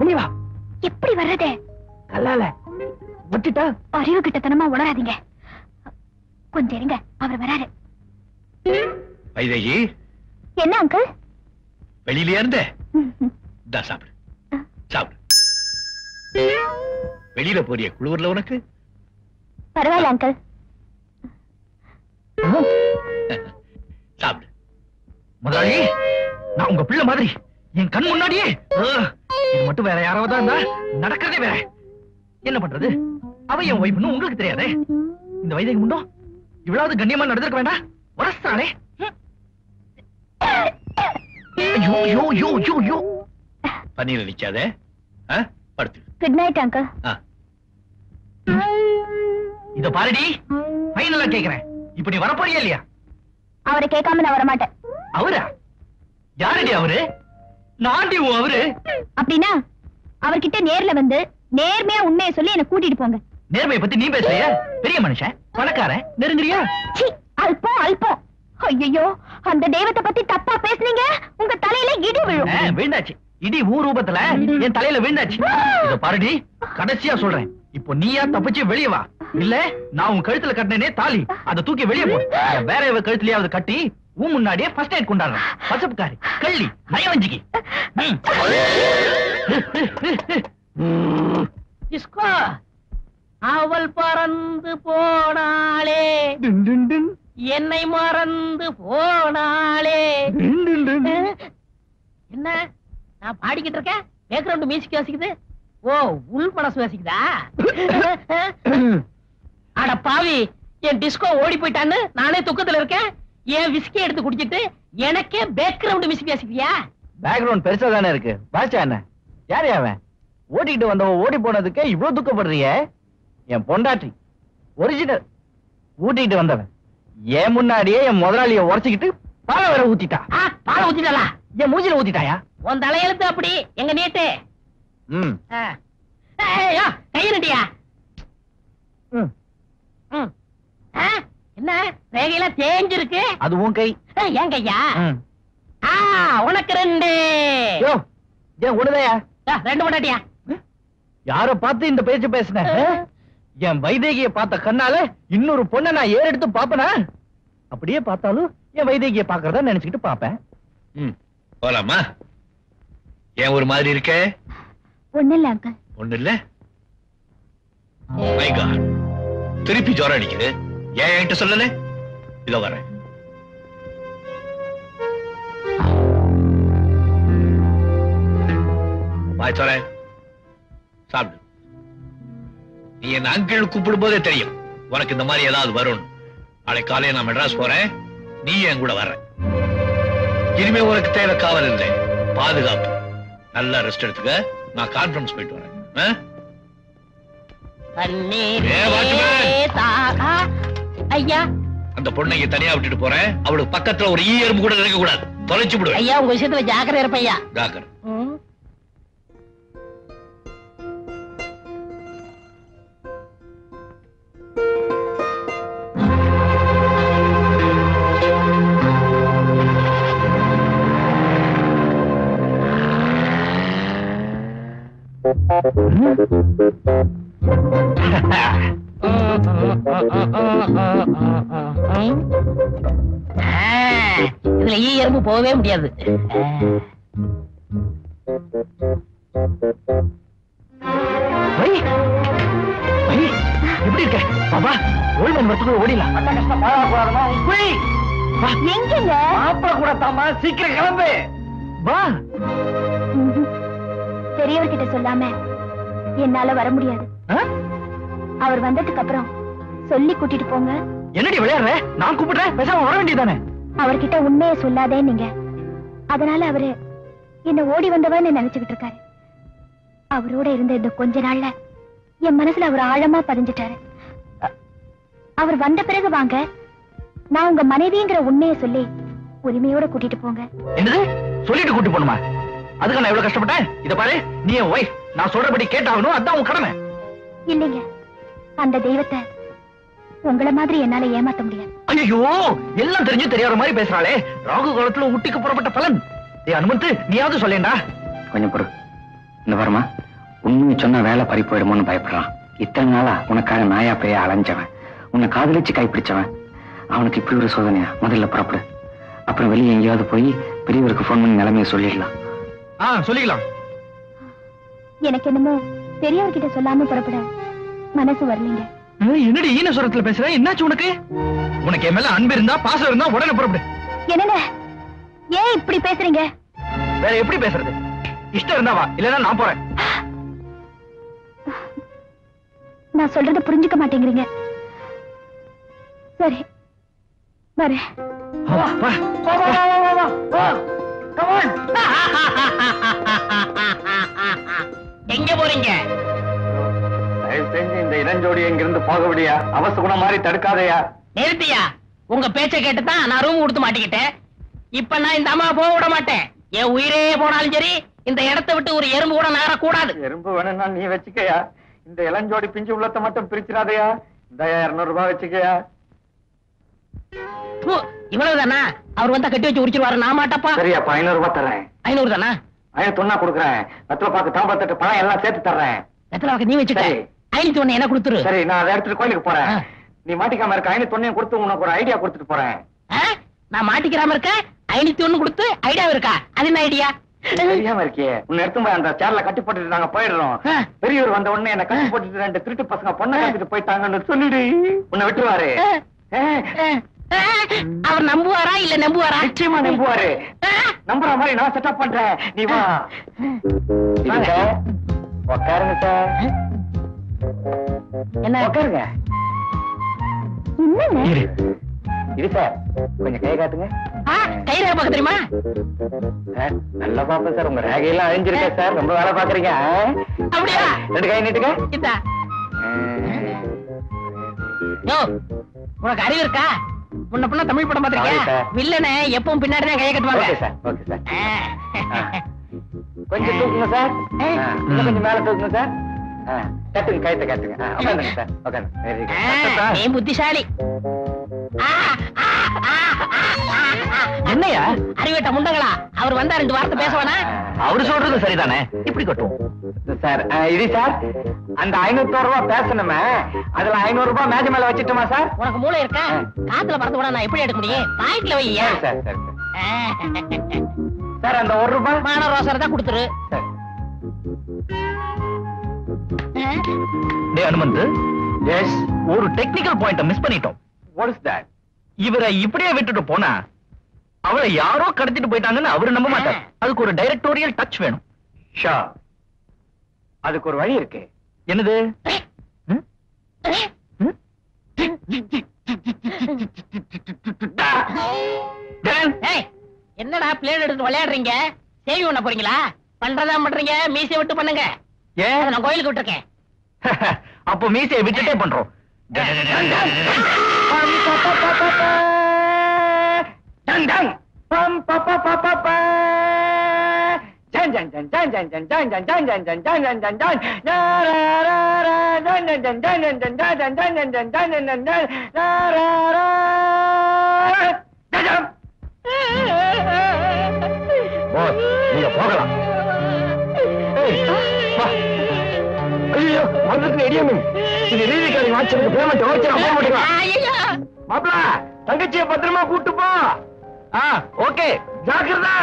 வெளிய வா. எப்படி வர்றது? கல்லால விட்டுட்டா. அறிவு கிட்டத்தனமா உளராதீங்க. கொஞ்சம் இருங்க, அவர் வராரு. வைதேகி, என்ன அங்கிள்? வெளியில இருந்த சாப்பிடு சாப்பிடு. வெளியில போறிய குளிர்ல உனக்கு? பரவாயில்ல அங்கிள். சாப்பிடு. முதலாளி, நான் உங்க பிள்ளை மாதிரி என் கண் முன்னாடியே. இது மட்டும் வேற யாராவது இருந்தா நடக்கிறதே வேற. என்ன பண்றது? அவ என் ஒய்ஃப்னு உங்களுக்கு தெரியாதே. இந்த வைதேகி முண்டம் இவ்வளவு கண்ணியமா நடந்திருக்க வேண்டாம். வரஸ்தானே. பன்னீர் அடிக்காத. படுத்து. Good night uncle. இத பாருடி, ஃபைனலா கேக்குறேன். இப்ப நீ வரப்போறியா இல்லையா? அவரை கேட்காம நான் வரமாட்டேன். அவரா? யாருடி அவரு? நான்டி அவரு. அப்படின்னா அவர்கிட்ட நேர்ல வந்து நேர்மையா உண்மையை சொல்லி என்ன கூட்டிட்டு போங்க. நேர்மையை பத்தி நீ பேசுறியா? பெரிய மனுஷன், பணக்காரன், நெருங்குறியா? அல்பம் அல்பம். ஐயோ, அந்த தெய்வத்தை பத்தி தப்பா பேசுனீங்க, உங்க தலையில இடி விழும். விழுந்தாச்சு. இடி ஊர் ரூபத்துல என் தலையில விழுந்தாச்சு. இத பாருடி, கடைசியா சொல்றேன். இப்போ நீயா தப்பிச்சு வெளியே வா. இல்ல நான் உன் கழுத்துல கட்டினே தாலி, அதை தூக்கி வெளியே போ. வேற கழுத்துலயாவது கட்டி உன் முன்னாடியே ஃபர்ஸ்ட் எய்ட் கொண்டாடுறேன். பசப்புக்காரி, கள்ளி, நயவஞ்சிக்கு. அவள் பறந்து போனாளே, என்னை மறந்து போனாளே. என்ன நான் பாடிக்கிட்டு இருக்கேன், பேக்ரவுண்ட் மியூசிக் வாசிக்குது. ஓ, உள் மனசு வாசிக்குதா? அட பாவி, என் டிஸ்கோ ஓடி போயிட்டான்னு நானே துக்கத்துல இருக்கேன். என் விஸ்கி எடுத்து குடிச்சிட்டு எனக்கே பேக்ரவுண்ட் மியூசிக் வாசிக்கிறியா? பேக்ரவுண்ட் பெருசா தானே இருக்கு, வாச்சா என்ன? யாரு அவன்? ஓட்டிட்டு வந்தவன் ஓடி போனதுக்கு இவ்வளவு துக்கப்படுறிய? என் பொண்டாட்டி ஒரிஜினல். ஊட்டிட்டு வந்தவன் என் முன்னாடியே என் முதலாளிய உரைச்சுக்கிட்டு பாலை வேற ஊத்திட்டா. பாலை ஊத்திட்டாளா? என் மூஞ்சில ஊத்திட்டாயா? உன் தலையெழுத்து அப்படி, எங்க நீட்டு. கையடியா? என்ன ரேகையெல்லாம் தேஞ்சிருக்கு? அது உன் கை. ஏன் கையா? உனக்கு ரெண்டு. உடதையா? ரெண்டு பொண்டாட்டியா? யார பார்த்து இந்த பேச்சு பேசுன? என் வைதேகிய பார்த்த கண்ணால இன்னொரு பொண்ணை நான் ஏறெடுத்து பாப்பனா? அப்படியே பார்த்தாலும் என் வைதேகிய பாக்குறதா நினைச்சுக்கிட்டு பாப்பேன். போலாமா? ஏன் ஒரு மாதிரி இருக்க? ஒண்ணு இல்ல அங்கிள். ஒண்ணு இல்ல. மை காட், திருப்பி ஜோரம் அடிக்குது. ஏன் என்கிட்ட சொல்லல? இதோ வரேன். பாய் சொல்றேன், சாப்பிடு. நீ என்ன அங்கிள் கூப்பிடும் போதே தெரியும் உனக்கு இந்த மாதிரி ஏதாவது வரும். நாளை காலையில நான் மெட்ராஸ் போறேன், நீ என் கூட வர்ற. இனிமே உனக்கு தேவை காவல் இல்லை, பாதுகாப்பு. நல்லா ரெஸ்ட் எடுத்துக்க. நான் கான்ஃபரன்ஸ் போயிட்டு வரேன். ஐயா, அந்த பொண்ணை தனியா விட்டுட்டு போறேன். அவளுக்கு பக்கத்துல ஒரு ஈ எறும்பு கூட இருக்க கூடாது, தொலைச்சு விடுவேன். ஐயா, உங்க விஷயத்துல ஜாக்கிரதை இருப்பையா. ஜாக்கிரதை. இதுல ஈ எறும்பு போகவே முடியாது. எப்படி இருக்க பாபா? ஓல்மன் வரத்துக்குள்ள ஓடிலாம். எங்கங்க? மாப்பிள கூட தாமா, சீக்கிரம் கிளம்பு. வா. பெரியவர்கிட்ட சொல்லாம என்னால வர முடியாது. அவர் வந்ததுக்கு அப்புறம் சொல்லி கூட்டிட்டு போங்க. என்னடி விளையாடுற? நான் கூப்பிடுறேன், பேசாம வர வேண்டியதானே? அவர்கிட்ட உண்மையை சொல்லாதே நீங்க. அதனால அவரு என்ன ஓடி வந்தவன்னு நினைச்சுக்கிட்டு இருக்காரு. அவரோட இருந்த இந்த கொஞ்ச நாள்ல என் மனசுல அவர் ஆழமா பதிஞ்சிட்டாரு. அவர் வந்த பிறகு வாங்க, நான் உங்க மனைவிங்கிற உண்மையை சொல்லி உரிமையோட கூட்டிட்டு போங்க. என்னது? சொல்லிட்டு கூட்டு போணுமா? அதுக்கு நான் எவ்வளவு கஷ்டப்பட்டேன். இத பாரு, நீ என் ஒய்ஃப், நான் சொல்றபடி கேட்டாகணும், அதான் உன் கடமை. இல்லைங்க, அந்த தெய்வத்தை உங்களை மாதிரி என்னால ஏமாத்த முடியாது. ஐயோ, எல்லாம் தெரிஞ்சு தெரியாத மாதிரி பேசுறாளே. ராகு காலத்துல ஊட்டிக்கு புறப்பட்ட பலன். ஏ அனுமந்து, நீயாவது சொல்லேண்டா. கொஞ்சம் பொறு. இந்த வருமா உண்மையை சொன்னா வேலை பறி போயிடுமோன்னு பயப்படுறான். இத்தனை நாளா உனக்காக நாயா பேய அலைஞ்சவன், உன்னை காதலிச்சு கைப்பிடிச்சவன், அவனுக்கு இப்படி ஒரு சோதனையா? முதல்ல புறப்படு, அப்புறம் வெளியே எங்கேயாவது போய் பெரியவருக்கு போன் பண்ணி நிலைமையை சொல்லிடலாம். சொல்லிக்கலாம். எனக்கு என்னமோ பெரியவர்கிட்ட சொல்லாம புறப்பட மனசு வரலீங்க. என்னடி ஈன சுரத்துல பேசுற? என்னாச்சு உனக்கு? உனக்கு என் மேல அன்பு இருந்தா பாசம் இருந்தா உடனே புறப்படு. என்னங்க ஏன் இப்படி பேசுறீங்க? வேற எப்படி பேசுறது? இஷ்டம் இருந்தா வா, இல்லன்னா நான் போறேன். நான் சொல்றத புரிஞ்சுக்க மாட்டேங்கிறீங்க. சரி வரேன். எங்க போறீங்க? செஞ்சு இந்த இளஞ்சோடி எங்கிருந்து போக விடியா? அவசகுணம் மாதிரி தடுக்காதையா? நிறுத்தியா? உங்க பேச்ச கேட்டுதான் நான் ரூம் கொடுத்து மாட்டிக்கிட்டேன். இப்ப நான் இந்த அம்மா போக விட மாட்டேன். என் உயிரே போனாலும் சரி இந்த இடத்தை விட்டு ஒரு எறும்பு கூட நகரக்கூடாது. எறும்பு வேணும்னா நீ வச்சுக்கயா, இந்த இளஞ்சோடி பிஞ்சு உள்ளத்தை மட்டும் பிரிச்சிடாதையா. இந்த 200 ரூபாய் வச்சுக்கயா. இவ்வளவுதானா? அவர் வந்தா கட்டி வச்சு உரிச்சிருவாரு. நான் மாட்டப்பா. சரியா, 500 ரூபாய் தர்றேன். 500 தானா? 501 கொடுக்குறேன். வெத்தலை பாக்கு தாம்பத்தட்டு பணம் எல்லாம் சேர்த்து தர்றேன். வெத்தலை பாக்கு நீ வச்சுக்க. சரி. 501 என்ன கொடுத்துரு. சரி, நான் அதை எடுத்துட்டு கோயிலுக்கு போறேன். நீ மாட்டிக்காம இருக்க. 501 கொடுத்து உனக்கு ஒரு ஐடியா கொடுத்துட்டு போறேன். நான் மாட்டிக்கிறாம இருக்க. 501 கொடுத்து ஐடியா இருக்கா? அது என்ன ஐடியா? தெரியாம இருக்கியே. உன்னை எடுத்து போய் அந்த சேர்ல கட்டி போட்டுட்டு நாங்க போயிடுறோம். பெரியவர் வந்த உடனே என்ன கட்டி போட்டுட்டு 2 திருட்டு பசங்க பொண்ணை கட்டிட்டு போயிட்டாங்கன்னு சொல்லிடு. உன்னை விட்டுருவாரு. அவர் நம்புவாரா இல்ல நம்புவாரா? நிச்சயமா நம்புவாரு. நம்புற மாதிரி நான் செட்டப் பண்றேன். நீ வா. உட்காருங்க சார். என்ன உட்காருங்க. என்னங்க இது சார், கொஞ்சம் கை காட்டுங்க. கை ரேகை பார்க்க தெரியுமா? சார் நல்லா பாப்பேன் சார். உங்க ரேகையெல்லாம் அழிஞ்சிருக்கா சார். ரொம்ப வேலை பாக்குறீங்க. அப்படியா? 2 கை நீட்டுங்க. இதா. யோ, உனக்கு அறிவு இருக்கா? முன்ன பின்ன தமிழ் படம் பாத்திருக்கியா? வில்லனை எப்பவும் பின்னாடி தான் கையை கட்டுவாங்க. Okay sir, okay sir. கொஞ்சம் தூக்குங்க சார். இன்னும் கொஞ்சம் மேல தூக்குங்க சார். கட்டுங்க, கயத்தை கட்டுங்க. உட்காந்துங்க சார், உட்காந்து. Very good. நீ புத்திசாலி. என்னையா அறிவேட்ட முண்டங்களா? அவர் வந்தா 2 வார்த்தை பேசுவானா? அவரு சொல்றது சரிதானே, இப்படி கட்டும் சார். இது சார், அந்த 501 ரூபாய் பேசணுமே, அதுல 500 ரூபாய் மேஜ மேல வச்சுட்டுமா சார்? உனக்கு மூளை இருக்கா? காத்துல பறந்து கூட நான் எப்படி எடுக்க முடியும்? பாக்கெட்ல வையா. சார் சார் சார், அந்த 1 ரூபாய் மான ரோசரை தான் கொடுத்துரு. டேய் அனுமந்த், எஸ், ஒரு டெக்னிக்கல் பாயிண்ட மிஸ் பண்ணிட்டோம். What is that? இவரை இப்படியே விட்டுட்டு போனா அவளை யாரோ கடத்திட்டு போயிட்டாங்கன்னு அவரு நம்ப மாட்டார். அதுக்கு ஒரு டைரக்டோரியல் டச் வேணும். ஷா, அதுக்கு ஒரு வழி இருக்கு. என்னது? என்னடா பிளேட் எடுத்து விளையாடுறீங்க? சேவி பண்ண போறீங்களா? பண்றதா பண்றீங்க, மீசையை விட்டு பண்ணுங்க. ஏன்? நான் கோயிலுக்கு விட்டுருக்கேன். அப்போ மீசையை விட்டுட்டே பண்றோம். நீங்க போகலாம். ஐயோ, மறந்துட்டு இடியமே. இது ரீதிக்காரங்க வாட்சிக்கு பேமெண்ட் ஓகே. மாப்ள, தங்கச்சியை பத்திரமா கூட்டு போ. ஓகே, ஜாக்கிரதா.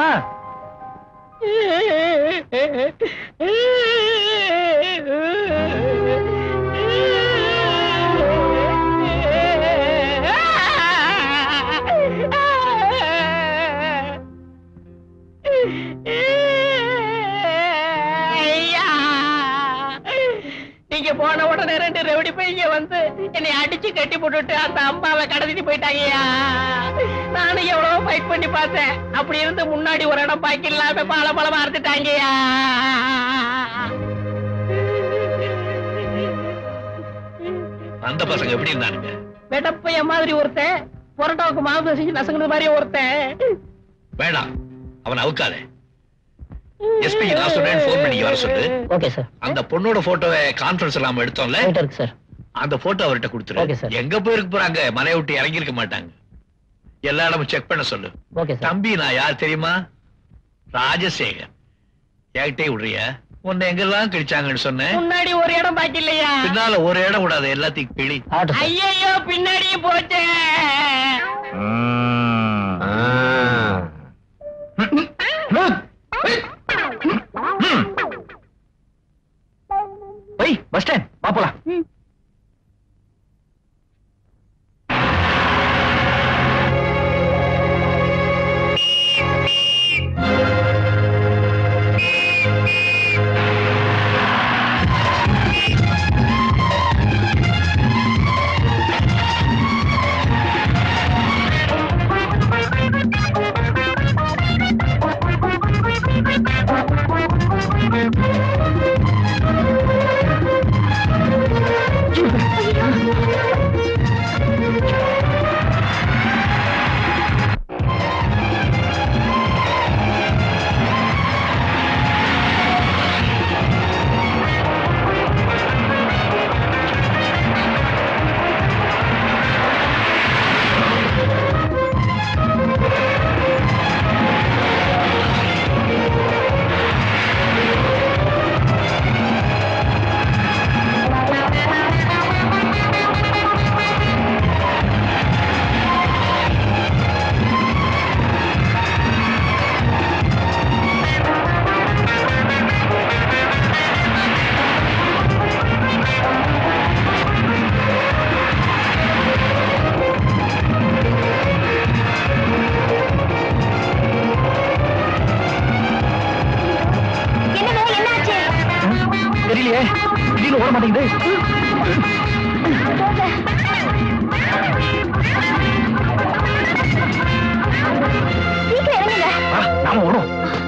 நீங்க போன உடனே 2 ரெவடி பையங்க வந்து என்னை அடிச்சு கட்டி போட்டுட்டு அந்த அம்மாவை கடத்திட்டு போயிட்டாங்கயா. நானும் எவ்வளவு ஃபைட் பண்ணி பார்த்தேன். அப்படி இருந்து முன்னாடி ஒரு இடம் பாக்கி இல்லாம பழமா அறுத்துட்டாங்கயா. அந்த பசங்க எப்படி இருந்தானுங்க? வெடப்பைய மாதிரி ஒருத்தன், பொரோட்டாவுக்கு மாவு செஞ்சு நசுங்குறது மாதிரி ஒருத்தன். வேண்டாம், அவன் அவுக்காதே. எஸ்பி நான் சொன்னேன், போன் பண்ணி வர சொல்லு. Okay sir. அந்த பொண்ணோட போட்டோவை கான்ஃபரன்ஸ் எல்லாம் எடுத்தோம்ல, இருக்கு சார். அந்த போட்டோ அவர்கிட்ட Okay, கொடுத்துரு. sir. எங்க போயிருக்கு போறாங்க? மனையை விட்டு இறங்கி இருக்க மாட்டாங்க. எல்லா இடமும் செக் பண்ண சொல்லு. Okay sir. தம்பி நான் யார் தெரியுமா? ராஜசேகர். என்கிட்டே விடுறிய? உன்னை எங்கெல்லாம் கிழிச்சாங்கன்னு சொன்னேன். முன்னாடி ஒரு இடம் பாக்கி இல்லையா? பின்னால ஒரு இடம் கூடாது, எல்லாத்தையும் கிளி. ஐயோ பின்னாடியும் போச்சே. பஸ் ஸ்டாண்ட் பாப்பலாம். தெரியலையே, திடீர்னு ஓட மாட்டேங்குது. நாம ஓடும்.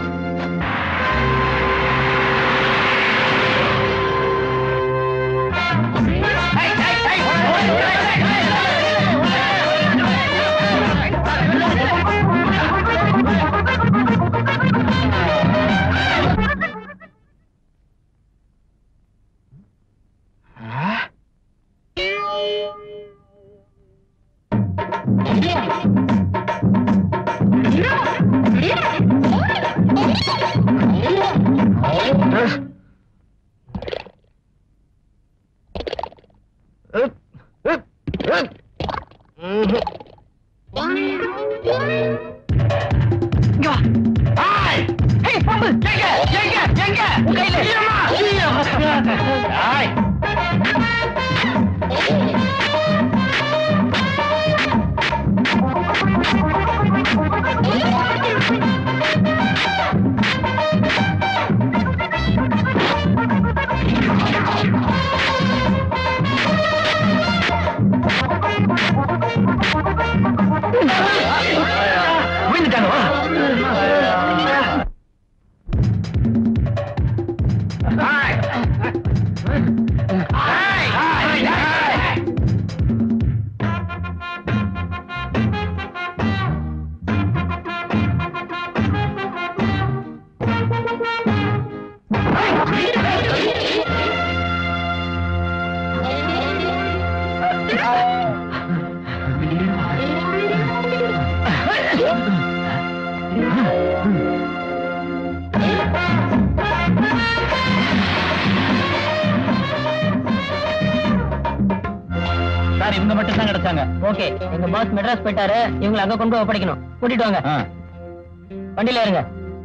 இவங்க மட்டும் தான் கிடைச்சாங்க. ஓகே, எங்க பாஸ் மெட்ராஸ் போயிட்டாரு. இவங்களை அங்க கொண்டு ஒப்படைக்கணும். கூட்டிட்டு வாங்க. வண்டியில இருங்க.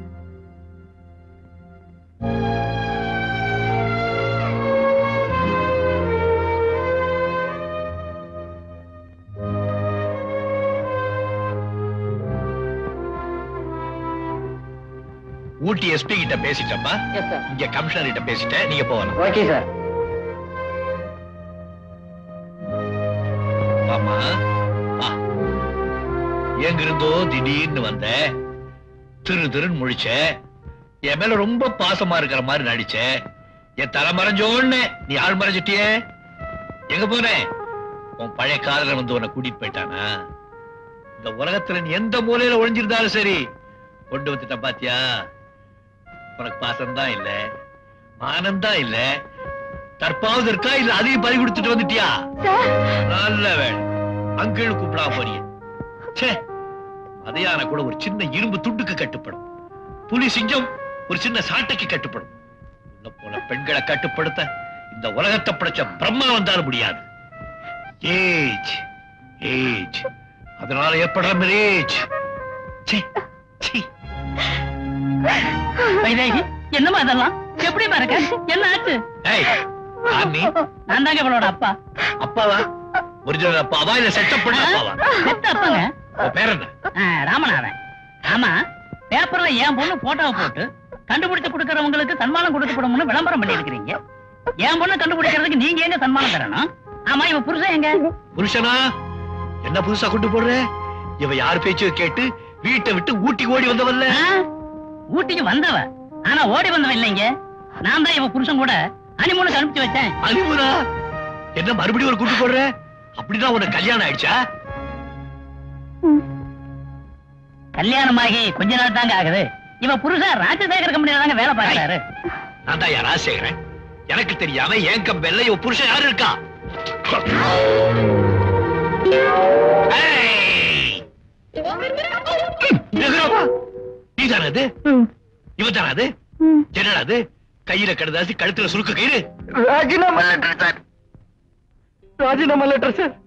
ஊட்டி எஸ்பி கிட்ட பேசிட்டப்பா. இங்க கமிஷனர் கிட்ட பேசிட்டேன். நீங்க போகலாம். Okay sir. ஆமா, எங்க இருந்தோ திடீர்னு வந்த, திருன்னு முழிச்ச, என் மேல ரொம்ப பாசமா இருக்கிற மாதிரி நடிச்ச. என் தலை மறைஞ்சோன்னு நீ ஆள் மறைஞ்சிட்டியே. எங்க போனேன்? உன் பழைய காதலன் வந்து உன்னை கூட்டிட்டு போயிட்டானா? இந்த உலகத்துல நீ எந்த மூலையில ஒழிஞ்சிருந்தாலும் சரி கொண்டு வந்துட்ட. பாத்தியா, உனக்கு பாசம்தான் இல்ல, ஆனந்தம் இல்ல, தற்பாவது இருக்கா இல்ல அதையும் பறி கொடுத்துட்டு வந்துட்டியா? நல்ல வேலை, அங்கிள் கூப்பிடா போறிய. அதையான கூட ஒரு சின்ன இரும்பு துண்டுக்கு கட்டுப்படும். புலி சிங்கம் ஒரு சின்ன சாட்டைக்கு கட்டுப்படும். போல பெண்களை கட்டுப்படுத்த இந்த உலகத்தை படைச்ச பிரம்மா வந்தாலும் முடியாது. ஏஜ் ஏஜ் அதனால ஏற்படுற மேரேஜ். வைதேகி, என்னமா அதெல்லாம்? எப்படி பாருங்க, என்ன ஆச்சு? நான் தாங்க இவளோட அப்பா. அப்பாவா? ஒரிஜினல் அப்பாவா இல்ல செட்டப் பண்ண அப்பாவா? செட் அப்பாங்க. பேர் என்ன? ராமநாதன். ஆமா, பேப்பர்ல என் பொண்ணு போட்டோவை போட்டு கண்டுபிடிச்சு கொடுக்கறவங்களுக்கு சன்மானம் கொடுக்கப்படும்னு விளம்பரம் பண்ணி இருக்கிறீங்க. என் பொண்ணு கண்டுபிடிக்கிறதுக்கு நீங்க எங்க சன்மானம் தரணும்? ஆமா, இவ புருஷன் எங்க? புருஷனா? என்ன புதுசா கொண்டு போடுற? இவ யார் பேச்சு கேட்டு வீட்டை விட்டு ஊட்டிக்கு ஓடி வந்தவல்ல? ஊட்டிக்கு வந்தவ, ஆனா ஓடி வந்தவன் இல்லைங்க. நான் தான் இவ புருஷன் கூட ஹனிமூனுக்கு அனுப்பிச்சு வச்சேன். ஹனிமூனா? என்ன மறுபடியும் ஒரு கூட்டு போடுற? அப்படின்னா உனக்கு கல்யாணம் ஆயிடுச்சா? கல்யாணமாகி கொஞ்ச நாள் தாங்க ஆகுது. இவ புருஷன் ராஜசேகர் கம்பெனில தாங்க வேலை பார்க்கறாரு. நான் தான் யாரா செய்கிறேன்? எனக்கு தெரியாம என் கம்பெனில இவ புருஷன் யாரு இருக்கா? நீதானே அது? இவ தானே அது? என்னடா அது? கையில கடுதாசி, கழுத்துல சுருக்க கயிறு. ராஜினாமா லெட்டர் சார். ராஜினாமா லெட்டர் சார்.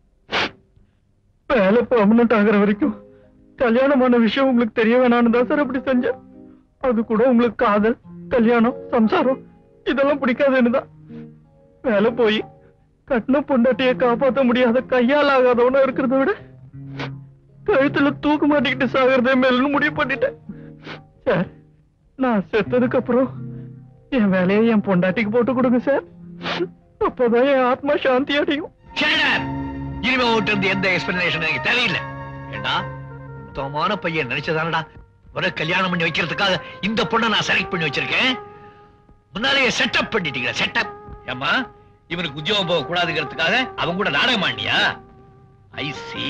வேலை பெர்மனன்ட் ஆகிற வரைக்கும் கல்யாணமான விஷயம் உங்களுக்கு தெரிய வேணான்னு தான் சார் அப்படி செஞ்சேன். அது கூட உங்களுக்கு காதல், கல்யாணம், சம்சாரம் இதெல்லாம் பிடிக்காதுன்னு தான். வேலை போய் கட்டின பொண்டாட்டியை காப்பாற்ற முடியாத கையால் ஆகாதவனா இருக்கிறத விட கழுத்துல தூக்கு மாட்டிக்கிட்டு சாகிறதே மேலும் முடிவு பண்ணிட்டேன் சார். நான் செத்ததுக்கு அப்புறம் என் வேலையை என் பொண்டாட்டிக்கு போட்டு கொடுங்க சார். அப்பதான் என் ஆத்மா சாந்தி அடையும். இனிமே ஓட்டு இருந்து எந்த எக்ஸ்பிளனேஷன் எனக்கு தேவையில்லை. ஏண்டா, உத்தமமான பையன் நினைச்சதானடா ஒரு கல்யாணம் பண்ணி வைக்கிறதுக்காக இந்த பொண்ணை நான் செலக்ட் பண்ணி வச்சிருக்கேன். முன்னாலேயே செட்டப் பண்ணிட்டீங்க. செட்டப் ஏமா, இவனுக்கு உத்தியோகம் போக கூடாதுங்கிறதுக்காக அவங்க கூட நாடகம் ஆண்டியா? ஐ சி.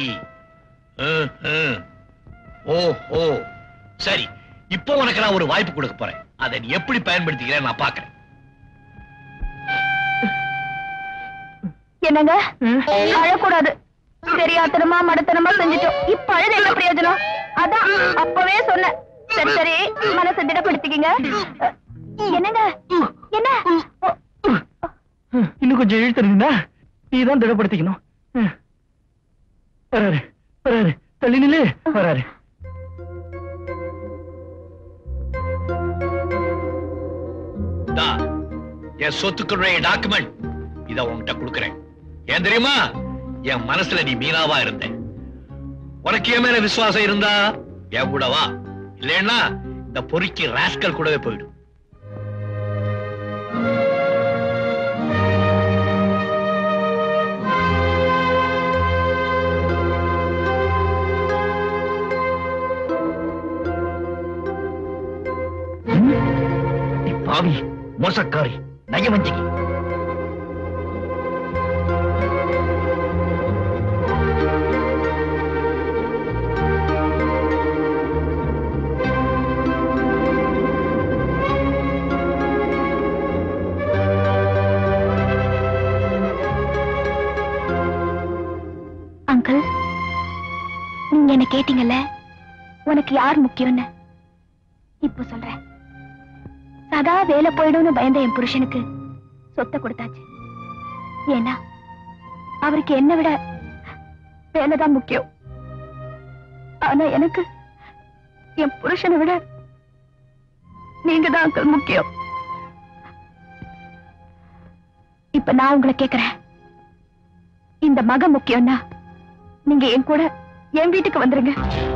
ஓஹோ, சரி. இப்போ உனக்கு நான் ஒரு வாய்ப்பு கொடுக்க போறேன். அதை நீ எப்படி பயன்படுத்திக்கிறேன் நான் பாக்குறேன். என்னங்க, அழக்கூடாது. தெரியாத்தனமா மடத்தனமா செஞ்சுட்டோம். இப்ப அழுது என்ன பிரயோஜனம்? அதான் அப்பவே சொன்னேன். சரி சரி, மனசை திடப்படுத்திக்கங்க. என்னங்க, என்ன இன்னும் கொஞ்சம் இழுத்துருந்தா நீதான் திடப்படுத்திக்கணும். வராரு வராரு, தள்ளி நில்லு. வராரு. என் சொத்துக்களுடைய டாக்குமெண்ட் இத உன்கிட்ட கொடுக்கிறேன். ஏன் தெரியுமா? என் மனசுல நீ மீனாவா இருந்த. உனக்கு என் மேல விசுவாசம் இருந்தா என் கூட வா. இல்லைன்னா இந்த பொறுக்கி ராஸ்கல் கூடவே போயிடும். பாவி, மோசக்காரி, நயவஞ்சிகி. அங்கிள், நீங்க என்ன கேட்டீங்கல்ல உனக்கு யார் முக்கியம்னு. இப்ப சொல்றேன். சதா வேலை போயிடும்னு பயந்த என் புருஷனுக்கு சொத்தை கொடுத்தாச்சு. ஏன்னா அவருக்கு என்ன விட வேலைதான் முக்கியம். ஆனா எனக்கு என் புருஷனை விட நீங்க தான் அங்கிள் முக்கியம். இப்ப நான் உங்களை கேக்குறேன், இந்த மகன் முக்கியம்னா நீங்க என் கூட என் வீட்டுக்கு வந்துருங்க.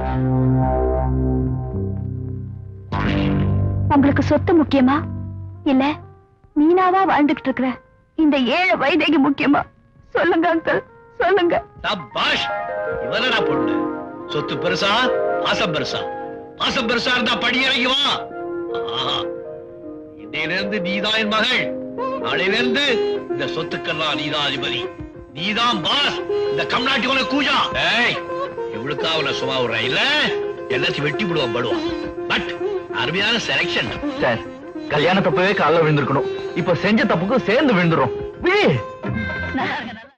உங்களுக்கு சொத்து முக்கியமா இல்ல மீனாவா வாழ்ந்துகிட்டு இருக்கிற இந்த 7 வைதேகி முக்கியமா? சொல்லுங்க அங்கிள், சொல்லுங்க. சபாஷ், இவனடா பொண்ணு. சொத்து பெருசா, பாசம் பெருசா? பாசம் பெருசா இருந்தா படியிறங்கி வா. இன்னையிலிருந்து நீதான் என் மகள். நாளையிலிருந்து இந்த சொத்துக்கெல்லாம் நீதான் அதிபதி, நீதான் பாஸ். இந்த கம்நாட்டி உனக்கு கூஜா. இவளுக்கா உன சும்மா விடுற இல்ல எல்லாத்தையும் வெட்டி விடுவான் படுவான். பட் அருமையான செலக்ஷன் சார். கல்யாண தப்பவே காலைல விழுந்திருக்கணும். இப்ப செஞ்ச தப்புக்கும் சேர்ந்து விழுந்துரும்.